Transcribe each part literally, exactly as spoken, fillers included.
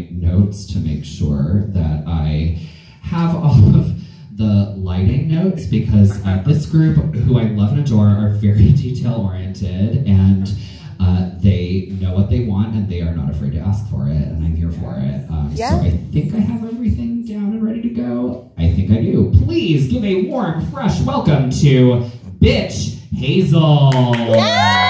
my notes to make sure that I have all of the lighting notes, because uh, this group, who I love and adore, are very detail-oriented, and uh, they know what they want, and they are not afraid to ask for it, and I'm here for it. Um, Yeah. So I think I have everything down and ready to go. I think I do. Please give a warm, fresh welcome to Bitch Hazel. Yeah!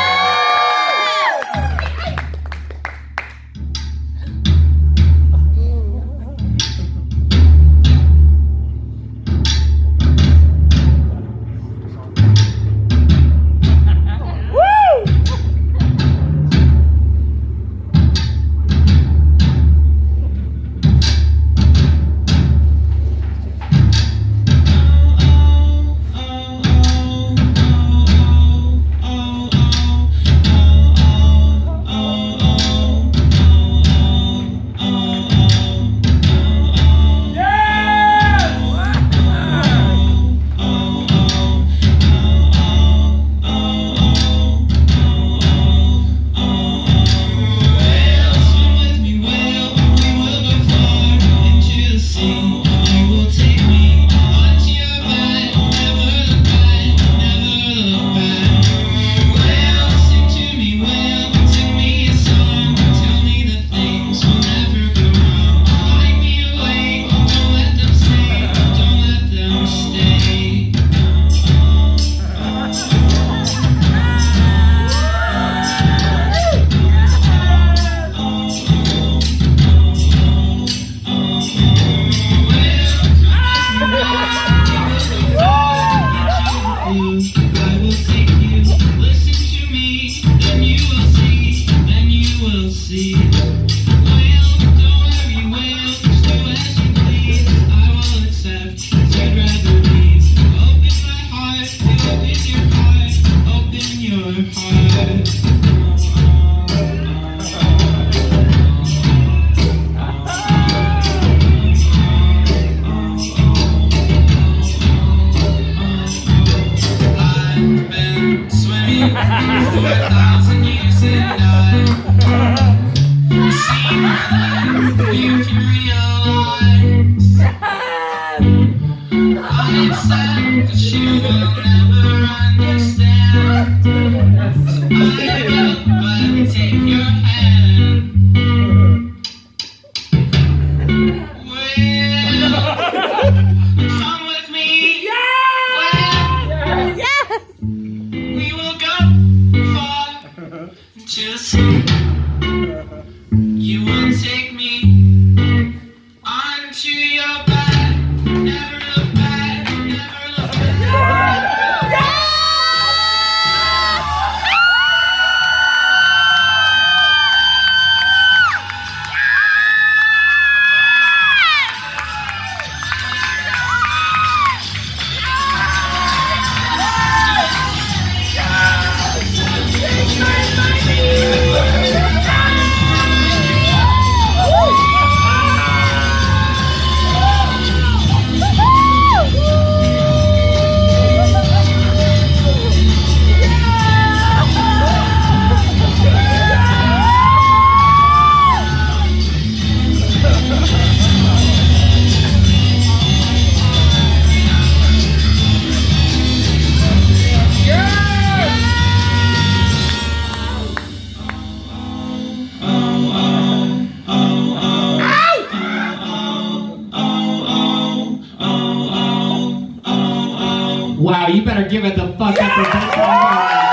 Wow, you better give it the fuck up for this one.